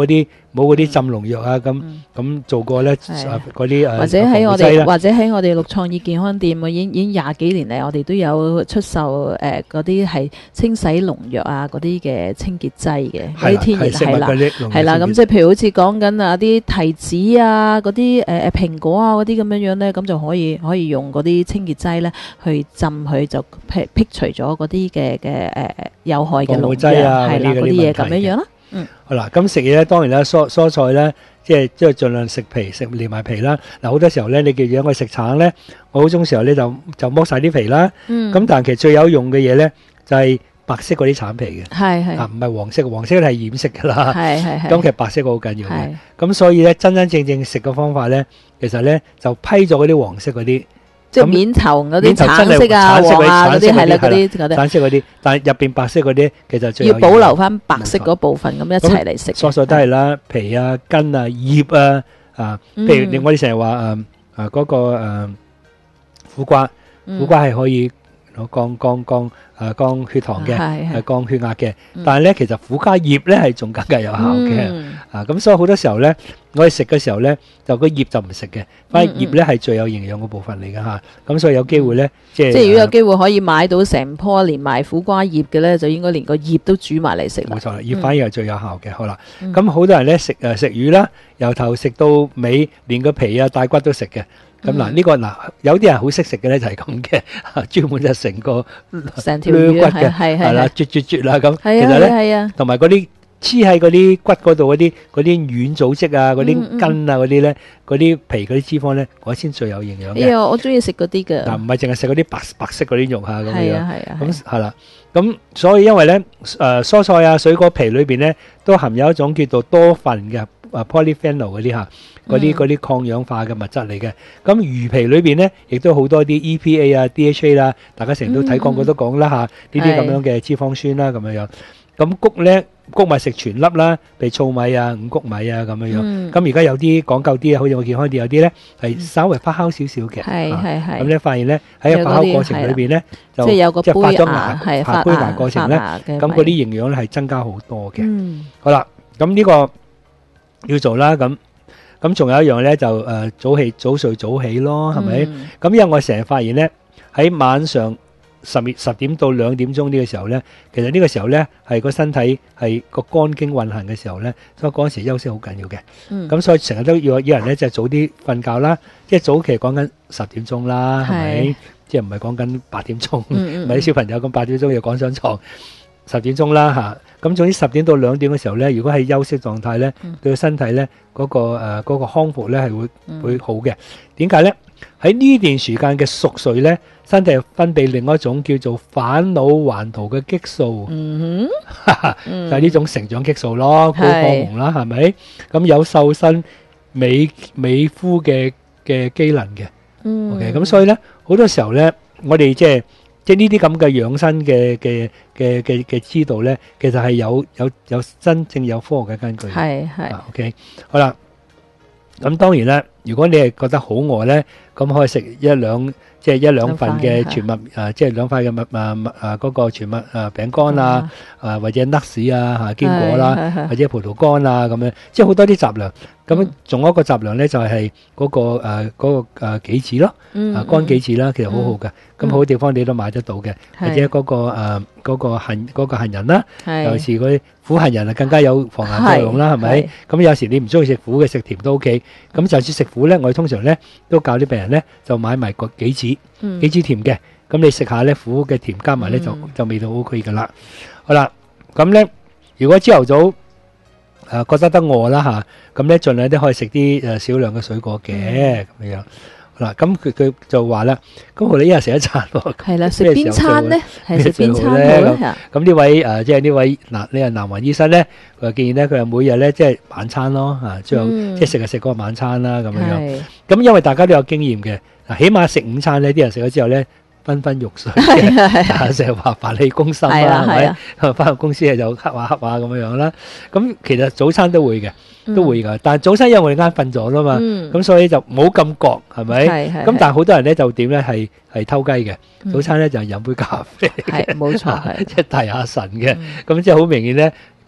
冇嗰啲浸農藥啊，咁咁做過咧嗰啲誒， 或者喺我哋或者喺我哋綠創意健康店，已經已經廿幾年嚟，我哋都有出售誒嗰啲係清洗農藥啊嗰啲嘅清潔劑嘅，嗰啲天然係啦，係啦，咁即係譬如好似講緊啊啲提子啊嗰啲誒誒蘋果啊嗰啲咁樣樣咧，咁就可以可以用嗰啲清潔劑咧去浸佢，就辟辟除咗嗰啲嘅嘅誒有害嘅農藥啊，係啦嗰啲嘢咁樣樣啦。嗯， 好啦，咁食嘢咧，當然啦，蔬蔬菜咧，即係即係盡量食皮，食連埋皮啦。嗱，好多時候咧，你叫養我食橙咧，我好中時候咧就就剝晒啲皮啦。嗯，咁但係其實最有用嘅嘢咧，就係白色嗰啲橙皮嘅。係係，啊唔係黃色，黃色係染色噶啦。係係係。咁其實白色好緊要嘅。咁所以咧，真真正正食嘅方法咧，其實咧就批咗嗰啲黃色嗰啲。 即係面頭嗰啲橙色啊、黃啊嗰啲係啦，嗰啲嗰啲橙色嗰啲，但係入邊白色嗰啲其實最要保留翻白色嗰部分咁一齊嚟食。 蔬菜都係啦，皮啊、根啊、葉啊啊，譬如我哋成日話誒誒嗰個誒苦瓜，苦瓜係可以降降降誒降血糖嘅，係降血壓嘅。但係咧，其實苦瓜葉咧係仲更加有效嘅啊！咁所以好多時候咧，我哋食嘅時候咧，就個葉就唔食嘅，反而葉咧係最有營養嘅部分嚟嘅嚇。咁所以有機會咧，即係即係如果有機會可以買到成棵連埋苦瓜葉嘅咧，就應該連個葉都煮埋嚟食。 冇錯啦，葉反而係最有效嘅。好啦，咁好多人咧食誒食魚啦，由頭食到尾，連個皮啊帶骨都食嘅。咁嗱呢個嗱有啲人好識食嘅咧就係咁嘅，專門就成個成條魚嘅係啦，啜啜啜啦咁。其實咧，同埋嗰啲黐喺嗰啲骨嗰度嗰啲嗰啲軟組織啊，嗰啲筋啊嗰啲咧，嗰啲皮嗰啲脂肪咧，嗰先最有營養嘅。 哎呀，我中意食嗰啲嘅。 嗱，唔係淨係食嗰啲白白色嗰啲肉嚇咁樣。 係啊係啊。 咁係啦，咁所以因為咧誒蔬菜啊水果皮裏邊咧都含有一種叫做多酚嘅。啊 polyphenol 嗰啲嚇，嗰啲嗰啲抗氧化嘅物質嚟嘅。咁魚皮裏邊咧，亦都好多啲 E P A 啊、D H A 啦，大家成日都睇廣告都講啦嚇，呢啲咁樣嘅脂肪酸啦咁樣樣。咁穀咧，穀物食全粒啦，譬如糙米啊、五穀米啊咁樣樣。咁而家有啲講究啲啊，好似我健康啲有啲咧係稍微發酵少少嘅。 係係係。 咁咧發現咧喺個發酵過程裏邊咧，就即係有個即係發咗芽芽， 係發杯芽過程咧，咁嗰啲營養咧係增加好多嘅。 嗯。 好啦，咁呢個要做啦，咁咁仲有一樣咧就誒早起早睡早起咯，係咪？咁因為我成日發現咧喺晚上十月十點到兩點鐘呢個時候咧，其實呢個時候咧係個身體係個肝經運行嘅時候咧，所以嗰陣時休息好緊要嘅。咁所以成日都要有人咧就早啲瞓覺啦，即係早期講緊十點鐘啦，係咪？即係唔係講緊八點鐘，唔係啲小朋友咁八點鐘要趕上床。十點鐘啦嚇，咁總之十點到兩點嘅時候咧，如果係休息狀態咧，對個身體咧嗰個誒嗰個康復咧係會會好嘅。點解咧？喺呢段時間嘅熟睡咧，身體分泌另外一種叫做返老還童嘅激素，嗯哼，就係呢種成長激素咯，高荷蒙啦，係咪？咁有瘦身美美膚嘅嘅機能嘅。OK，咁所以咧好多時候咧，我哋即係。即係呢啲咁嘅養生嘅嘅嘅嘅嘅知道咧，其實係有有有真正有科學嘅根據嘅。 係係。 OK，好啦。咁當然啦，如果你係覺得好餓咧，咁可以食一兩即係一兩份嘅全麥誒，即係兩塊嘅麥誒麥誒嗰個全麥誒餅乾啊，誒或者 nuts 啊嚇堅果啦，或者葡萄乾啊咁樣，即係好多啲雜糧。咁仲有一個雜糧咧，就係嗰個誒嗰個誒杞子咯，啊乾杞子啦，其實好好嘅。咁好多地方你都買得到嘅，或者嗰個誒嗰個杏嗰個杏仁啦，尤其是嗰啲苦杏仁啊，更加有防癌作用啦，係咪？咁有時你唔中意食苦嘅，食甜都 OK。咁就算食苦咧，我哋通常咧都教啲病人咧就買埋個杞子，杞子甜嘅。咁你食下咧苦嘅甜加埋咧就就味道 OK 噶啦。好啦，咁咧如果朝頭早誒覺得得餓啦嚇，咁咧盡量都可以食啲誒少量嘅水果嘅咁樣。好啦，咁佢佢就話啦，咁我哋一日食一餐喎。 係啦，食邊餐咧？係食邊餐好咧？ 咁呢位誒即係呢位嗱呢個南華醫生咧，佢話建議咧，佢話每日咧即係晚餐咯嚇，最後即係食就食嗰個晚餐啦咁樣樣。咁因為大家都有經驗嘅，嗱起碼食午餐咧，啲人食咗之後咧，昏昏欲睡嘅，成日話煩氣攻心啦，係咪？翻到公司就瞌下瞌下咁樣樣啦。咁其實早餐都會嘅，都會㗎。但係早餐因為我哋啱瞓咗啦嘛，咁所以就冇咁覺，係咪？咁但係好多人咧就點咧係係偷雞嘅。早餐咧就飲杯咖啡， 係冇錯， 即係提下神嘅。咁即係好明顯咧，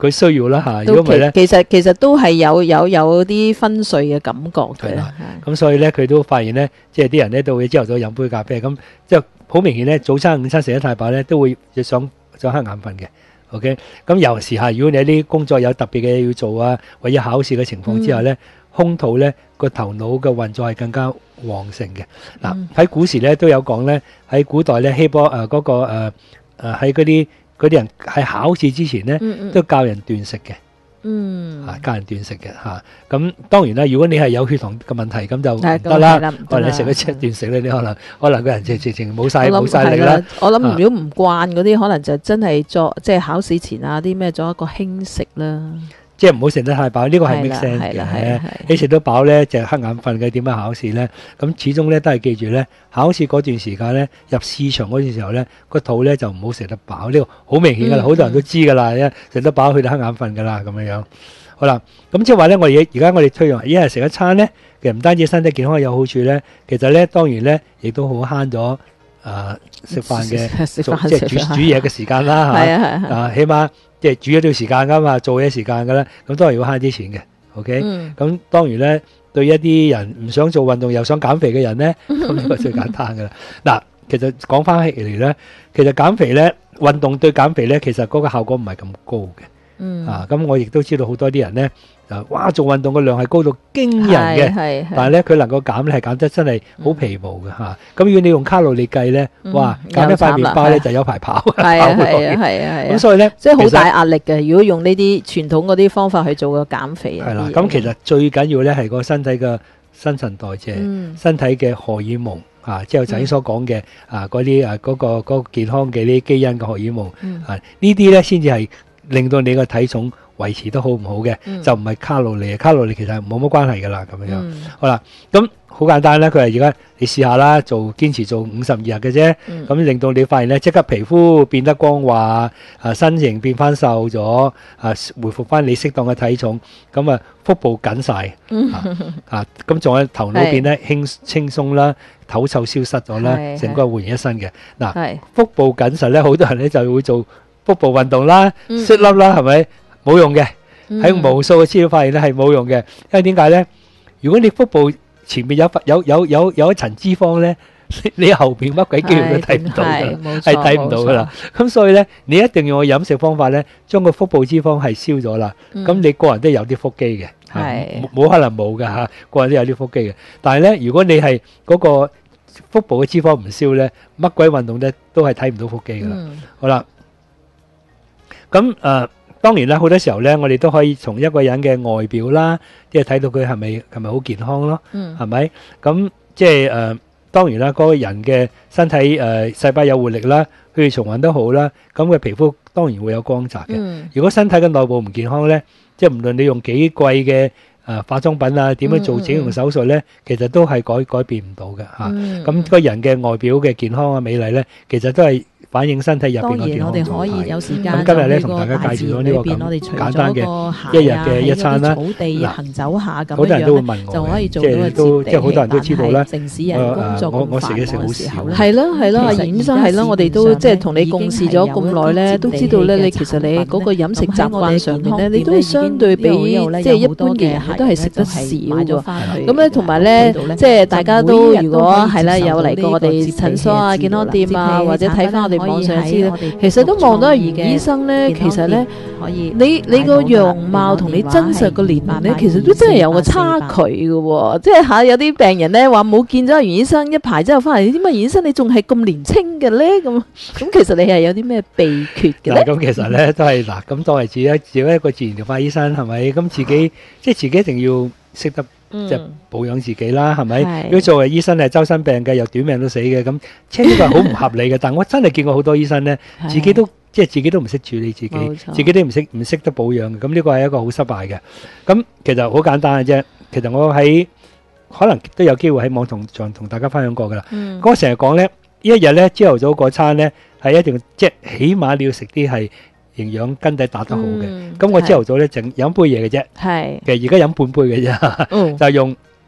佢需要啦嚇。如都果唔係咧， 其其實其實都係有有有啲分碎嘅感覺嘅。 係啦咁所以咧，佢都發現咧，即係啲人咧都會朝頭早飲杯咖啡，咁即係好明顯咧，早餐午餐食得太飽咧，都會想想瞌眼瞓嘅。OK，咁有時嚇，如果你有啲工作有特別嘅嘢要做啊，或者考試嘅情況之下咧，空肚咧個頭腦嘅運作係更加旺盛嘅。嗱喺古時咧都有講咧，喺古代咧希波誒嗰個誒誒喺嗰啲嗰啲人喺考試之前咧，都教人斷食嘅。 嗯， 啊，教人斷食嘅嚇，咁當然啦。如果你係有血糖嘅問題，咁就唔係得啦咁係啦唔。得啦可能你食咗隻斷食咧，你可能可能個人直直情冇晒冇我諗晒力啦係啦。我諗啊如果唔慣嗰啲，可能就真係作即係考試前啊啲咩做一個輕食啦。 即係唔好食得太飽，呢個係係 make 啦 sense 係啦係啦嘅。 係你食到飽咧，就係瞌眼瞓嘅，點樣考試咧？咁始終咧都係記住咧，考試嗰段時間咧，入試場嗰段時候咧，個肚咧就唔好食得飽。呢個好明顯噶啦， 嗯好多人都知噶啦，一食得飽佢就瞌眼瞓噶啦，咁樣樣。好啦，咁即係話咧，我哋而家我哋推用一日食一餐咧，其實唔單止身體健康有好處咧，其實咧當然咧亦都好慳咗誒食飯嘅食飯做即係煮食飯煮嘢嘅時間啦係嚇。 啊係啊。 啊，起碼即係煮一段時間噶嘛，做嘢時間噶啦，咁都係要慳啲錢嘅。OK， 嗯咁當然咧，對一啲人唔想做運動又想減肥嘅人咧，咁呢個最簡單噶啦。嗱，其實講翻起嚟咧，其實減肥咧，運動對減肥咧，其實嗰個效果唔係咁高嘅。 嗯啊，咁我亦都知道好多啲人咧，就哇做運動嘅量係高到驚人嘅， 係係但係咧佢能夠減咧係減得真係好皮毛嘅嚇。咁如果你用卡路里計咧，哇嗯減一塊又慘啦麵包咧係就有排跑， 係啊跑落去係啊係啊係啊。 咁所以咧， 即係好其實大壓力嘅。如果用呢啲傳統嗰啲方法去做個減肥啊， 係啦， 啲嘢咁其實最緊要咧係個身體嘅新陳代謝， 嗯身體嘅荷爾蒙啊，即係我頭先所講嘅啊嗰啲啊嗰個嗰個健康嘅呢啲基因嘅荷爾蒙嗯啊，呢啲咧先至係令到你個體重維持得好唔好嘅， 嗯就唔係卡路里，卡路里其實冇乜關係噶啦咁樣。 嗯好啦，咁好簡單啦，佢話而家你試下啦，做堅持做五十二日嘅啫， 嗯咁令到你發現咧即刻皮膚變得光滑，啊身形變翻瘦咗，啊回復翻你適當嘅體重，咁啊腹部緊晒，啊啊咁仲有頭腦變得輕輕鬆啦，唞臭消失咗啦， 係成個煥然一新嘅。嗱， 係腹部緊實咧，好多人咧就會做腹部運動啦、 嗯 sit up 啦，係咪冇用嘅？ 嗯喺無數嘅資料發現咧係冇用嘅，因為點解咧？如果你腹部前面有塊有有有有一層脂肪咧，你你後邊乜鬼肌肉都睇唔到㗎， 係冇錯係睇唔到噶啦。咁所以咧，你一定要用飲食方法咧，將個腹部脂肪係燒咗啦。 嗯咁你個人都有啲腹肌嘅，嚇係冇冇可能冇㗎嚇，個人都有啲腹肌嘅。但係咧，如果你係嗰個腹部嘅脂肪唔燒咧，乜鬼運動咧都係睇唔到腹肌噶啦。 嗯好啦，咁誒、呃、當然啦，好多時候咧，我哋都可以從一個人嘅外表啦，即係睇到佢係咪係咪好健康咯， 嗯係咪？咁即係誒、呃、當然啦，嗰、個人嘅身體誒、呃、細胞有活力啦，血液循環都好啦，咁佢皮膚當然會有光澤嘅。 嗯如果身體嘅內部唔健康咧，即係唔論你用幾貴嘅誒化妝品啊，點樣做整容手術咧，其實都係改改變唔到嘅嚇。 嗯咁個人嘅外表嘅健康啊、美麗咧，其實都係反映身體入邊當然， 個健康我哋可以狀態有時間咁今日咧就去同大家個大介紹咗呢個自然裏邊， 咁我哋除簡單嘅咗一日嘅一餐啦。 草地嗱行走下咁好多人都會樣問我就可以嘅，即做到個係都接地即係好多人都知道啦。 城市人工作我我咁食嘢食好繁忙嘅時候少咧， 係咯係咯，阿其實袁醫生係咯，我哋都即係同你共事咗咁耐咧，都知道咧，你其實你嗰個飲食習慣上面咧，你都係相對比即係一般嘅人，你都係食得少喎。咁咧同埋咧，即係大家都如果係啦，有嚟過我哋診所啊、健康店啊，或者睇翻我哋網上資料，其實都望到阿袁醫生咧，其實咧，你你個樣貌同你真實個年齡咧，其實都真係有個差距嘅喎。即係嚇有啲病人咧話冇見咗阿袁醫生一排之後翻嚟，點解袁醫生你仲係咁年青嘅咧？咁咁其實你係有啲咩秘訣嘅嗱， 咧？ 咁其實咧都係嗱，咁當係自己自己一個自然療法醫生係咪？咁自己即係自己一定要識得即係保養自己啦，係咪？ 係如果作為醫生係周身病嘅，又短命都死嘅，咁即係呢個係好唔合理嘅。但我真係見過好多醫生咧，自己都即係自己都唔識處理自己冇錯， 自己都唔識唔識得保養嘅。咁呢個係一個好失敗嘅。咁其實好簡單嘅啫。其實我喺可能都有機會喺網同上同大家分享過噶啦。 嗯我成日講咧，一日咧朝頭早嗰餐咧係一定即係起碼你要食啲係營養根底打得好嘅。 嗯咁我朝頭早咧淨飲杯嘢嘅啫， 係其實而家飲半杯嘅啫， 嗯就用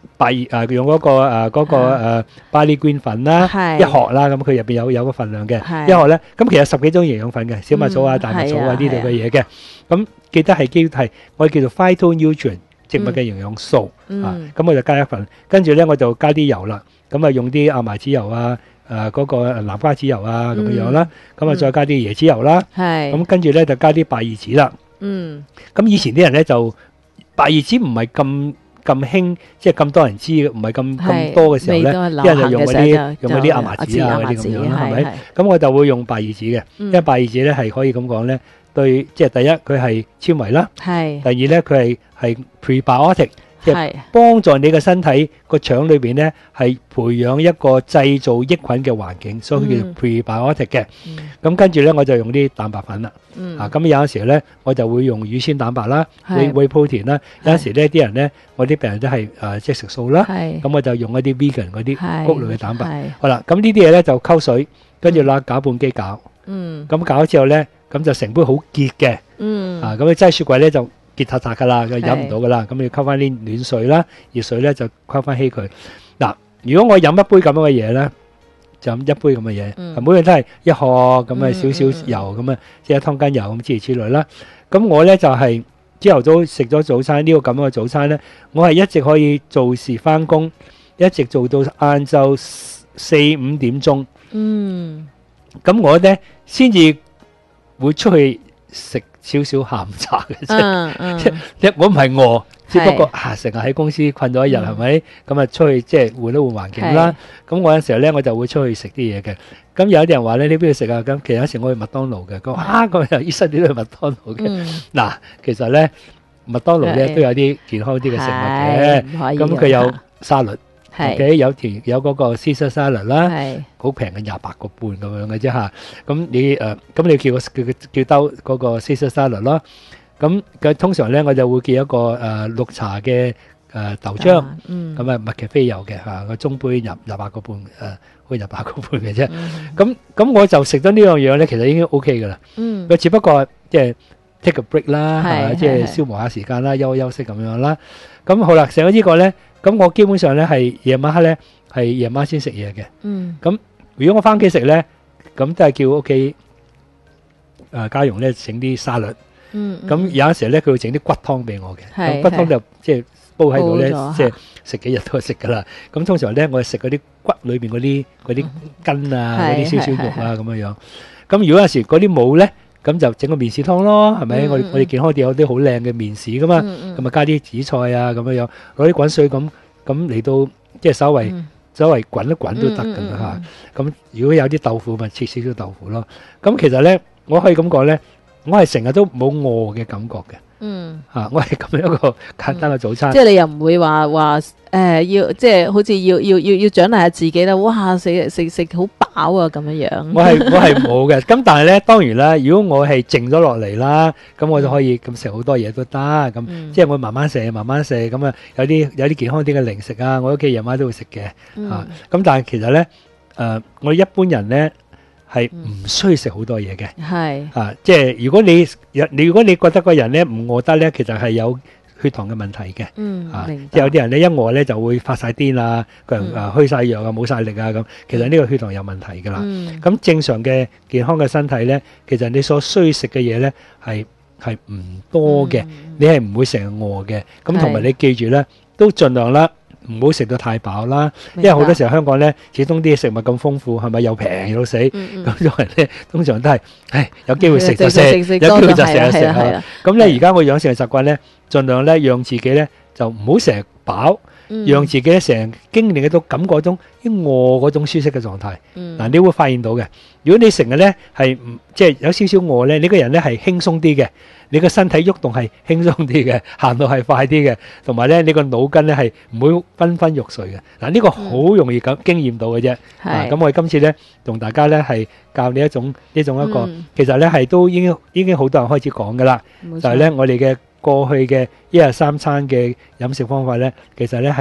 百葉誒用嗰個誒嗰個誒 barley green 粉啦， 係一殼啦，咁佢入邊有有個份量嘅， 係一殼咧，咁其實十幾種營養粉嘅，小麥草啊、 嗯大麥草啊係啊呢度嘅嘢嘅，咁記得係基係我哋叫做 phytonutrient 植物嘅營養素啊， 嗯咁我就加一份，跟住咧我就加啲油啦，咁啊用啲亞麻籽油啊。誒嗰個南瓜籽油啊咁樣樣啦，咁啊再加啲椰子油啦， 係咁跟住咧就加啲白葉子啦。 嗯咁以前啲人咧就白葉子唔係咁咁興，即係咁多人知嘅，唔係咁咁多嘅時候咧，啲人就用嗰啲用嗰啲亞麻籽啊嗰啲咁樣啦，係咪？咁我就會用白葉子嘅，因為白葉子咧係可以咁講咧，對，即係第一佢係纖維啦， 係第二咧佢係係 prebiotic。即係係幫助你嘅身體個腸裏邊咧，係培養一個製造益菌嘅環境，所以佢叫做 prebiotic 嘅。咁跟住咧，我就用啲蛋白粉啦。啊，咁有陣時咧，我就會用乳鮮蛋白啦，whey whey protein 啦。有陣時咧，啲人咧，我啲病人都係誒即係食素啦。咁我就用一啲 vegan 嗰啲穀類嘅蛋白。好啦，咁呢啲嘢咧就溝水，跟住啦攪拌機攪。咁攪咗之後咧，咁就成杯好結嘅。啊，咁你擠雪櫃咧就結塔塔噶啦，佢飲唔到噶啦，咁你溝翻啲暖水啦，熱水咧就溝翻稀佢。嗱，如果我飲一杯咁樣嘅嘢咧，就飲一杯咁嘅嘢，每樣都係一殼咁啊，少少油咁啊，即係一湯羹油咁之類之類啦。咁我咧就係朝頭早食咗早餐呢個咁樣嘅早餐咧，我係一直可以做事翻工，一直做到晏晝四五點鐘。嗯，咁我咧先至會出去食少少下午茶嘅啫，即即我唔係餓，只不過啊成日喺公司困咗一日係咪？咁啊出去即係換一換環境啦。咁我有時候咧我就會出去食啲嘢嘅。咁有啲人話咧，你邊度食啊？咁其實有時我去麥當勞嘅。佢話啊，咁又醫生點去麥當勞嘅？嗱，其實咧麥當勞咧都有啲健康啲嘅食物嘅。咁佢有沙律。OK，有條有嗰個 Caesar salad 啦，好平嘅廿八個半咁樣嘅啫嚇。咁你誒咁你叫個叫叫兜嗰個 Caesar salad 咯。咁佢通常咧我就會叫一個誒綠茶嘅誒豆漿，咁啊麥咖啡有嘅嚇，個中杯廿廿八個半誒，好似廿八個半嘅啫。咁咁我就食咗呢樣嘢咧，其實已經 OK 嘅啦。佢只不過即係 take a break 啦，係咪？即係消磨下時間啦，休休息咁樣啦。咁好啦，食咗呢個咧。咁我基本上咧係夜晚黑咧係夜晚先食嘢嘅。嗯。咁如果我翻屋企食咧，咁都係叫屋企誒家傭咧整啲沙律。嗯。咁有陣時咧佢會整啲骨湯俾我嘅。係。咁骨湯就即係煲喺度咧，即係食幾日都係食噶啦。咁通常咧我係食嗰啲骨裏邊嗰啲嗰啲筋啊，嗰啲少少肉啊咁樣樣。咁如果有時嗰啲冇咧，咁就整個麵豉湯咯，係咪？我我哋健康啲有啲好靚嘅麵豉噶嘛，咁啊加啲紫菜啊咁樣樣，攞啲滾水咁咁嚟到即係稍微稍微滾一滾都得㗎啦嚇。咁如果有啲豆腐咪切少少豆腐咯。咁其實咧，我可以咁講咧，我係成日都冇餓嘅感覺嘅。嗯，嚇，我係咁樣一個簡單嘅早餐。 即係你又唔會話話誒要即係好似要要要要獎勵下自己啦！哇，食食食好飽啊咁樣樣。 我係我係冇嘅。咁但係咧，當然啦，如果我係靜咗落嚟啦，咁我就可以咁食好多嘢都得。咁即係我慢慢食，慢慢食。咁啊，有啲有啲健康啲嘅零食啊，我屋企夜晚都會食嘅。嚇，咁但係其實咧，誒，我哋一般人咧。係唔需要食好多嘢嘅，係啊，即係如果你你如果你覺得個人咧唔餓得咧，其實係有血糖嘅問題嘅，嗯，啊，即係有啲人咧一餓咧就會發晒癲啊，個人啊虛晒弱啊，冇晒力啊咁，其實呢個血糖有問題噶啦，咁正常嘅健康嘅身體咧，其實你所需食嘅嘢咧係係唔多嘅，你係唔會成日餓嘅，咁同埋你記住咧，都盡量啦。唔好食到太飽啦，因為好多時候香港咧，始終啲食物咁豐富，係咪又平又死？咁種人咧，通常都係，唉，有機會食就食，有機會就食就食啊！咁咧，而家我養成嘅習慣咧，盡量咧，讓自己咧就唔好成日飽，讓自己咧成日經歷到感覺中啲餓嗰種舒適嘅狀態。嗱，你會發現到嘅，如果你成日咧係唔即係有少少餓咧，你個人咧係輕鬆啲嘅。你個身體喐動係輕鬆啲嘅，行路係快啲嘅，同埋咧你個腦筋咧係唔會昏昏欲睡嘅。嗱，呢個好容易咁經驗到嘅啫。係。咁我哋今次咧同大家咧係教你一種呢種一個，其實咧係都已經已經好多人開始講噶啦。就係咧我哋嘅過去嘅一日三餐嘅飲食方法咧，其實咧係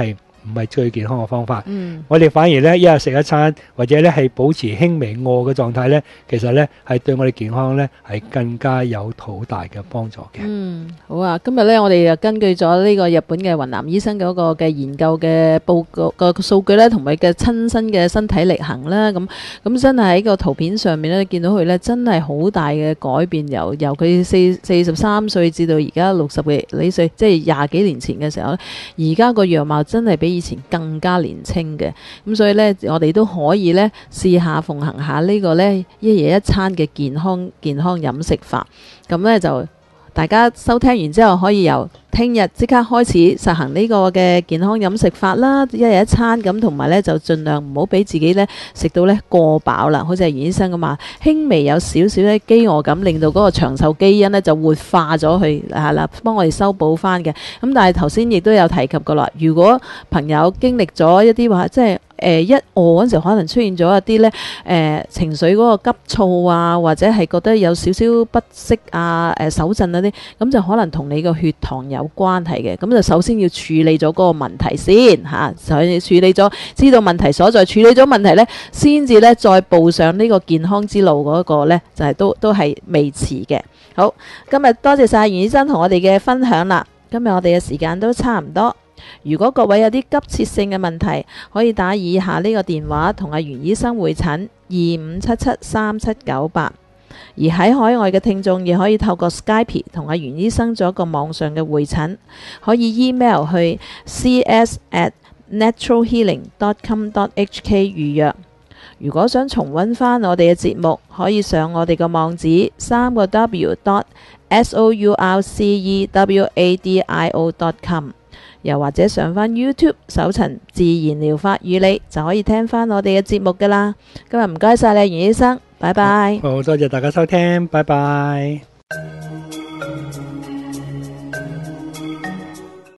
唔係最健康嘅方法。 嗯， 我哋反而咧一日食一餐，或者咧係保持輕微餓嘅狀態咧，其實咧係對我哋健康咧係更加有好大嘅幫助嘅。 嗯，好啊，今日咧我哋就根據咗呢個日本嘅雲南醫生嗰個嘅研究嘅報告個數據咧，同埋嘅親身嘅身體力行啦，咁咁真係喺個圖片上面咧見到佢咧真係好大嘅改變，由由佢四四十三歲至到而家六十幾歲，即係廿幾年前嘅時候咧，而家個樣貌真係比以前更加年輕嘅。咁所以咧，我哋都可以咧試下奉行下呢個咧一夜一餐嘅健康健康飲食法。咁咧就大家收聽完之後，可以由聽日即刻開始實行呢個嘅健康飲食法啦，一日一餐咁，同埋咧就盡量唔好俾自己咧食到咧過飽啦。好似係袁醫生咁話，輕微有少少咧飢餓感，令到嗰個長壽基因咧就活化咗去係啦，幫我哋修補翻嘅。咁但係頭先亦都有提及過啦，如果朋友經歷咗一啲話，即係誒、呃、一餓嗰陣時，可能出現咗一啲咧誒情緒嗰個急躁啊，或者係覺得有少少不適啊、誒、呃、手震嗰啲，咁就可能同你個血糖有關係嘅。咁就首先要處理咗嗰個問題先嚇，就、啊、係處理咗，知道問題所在，處理咗問題咧，先至咧再步上呢個健康之路嗰個咧，就係、是、都都係未遲嘅。好，今日多謝晒袁醫生同我哋嘅分享啦。今日我哋嘅時間都差唔多。如果各位有啲急切性嘅問題，可以打以下呢個電話同阿袁醫生會診，二五七七三七九八。而喺海外嘅聽眾，亦可以透過 Skype 同阿袁醫生做一個網上嘅會診，可以 email 去 c s at natural healing dot com dot h k 預約。如果想重溫翻我哋嘅節目，可以上我哋嘅網址三個 w dot s o u r c e w a d i o dot com。又或者上返 YouTube 搜尋自然療法與你，就可以聽返我哋嘅節目㗎喇。今日唔該晒你，袁醫生，拜拜。 好，多謝大家收聽，拜拜。